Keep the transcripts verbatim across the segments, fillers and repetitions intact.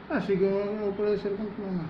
হ্যাঁ, সিকিমের উপরে সেরকম কোনো না।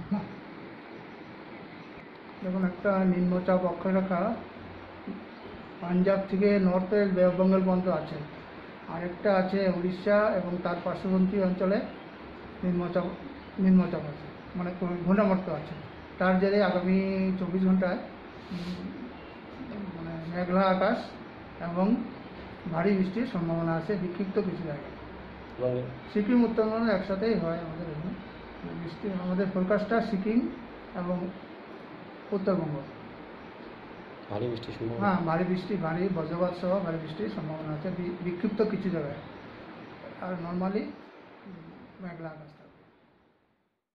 দেখুন, একটা নিম্নচাপ অক্ষরেখা পাঞ্জাব থেকে north west bay of Bengal পর্যন্ত আছে। আরেকটা আছে উড়িষ্যা এবং তার পার্শ্ববর্তী অঞ্চলে নিম্নচাপ নিম্নচাপ আছে, মানে ঘূর্ণাবর্ত আছে। তার জেরে আগামী চব্বিশ ঘন্টায় উম, মানে মেঘলা আকাশ এবং ভারী বৃষ্টির সম্ভাবনা আছে বিক্ষিপ্ত কিছু জায়গায়। এবং সিকিম উত্তরবঙ্গ একসাথেই হয় আমাদের এখানে বৃষ্টি। আমাদের ফোরকাস্টটা সিকিম এবং উত্তরবঙ্গ। ভারী বৃষ্টির সম্ভাবনা। হ্যাঁ, ভারী বৃষ্টি, ভারী বজ্রপাত সহ ভারী বৃষ্টির সম্ভাবনা আছে বি- বিক্ষিপ্ত কিছু জায়গায়। আর নর্মালি মেঘলা আকাশ।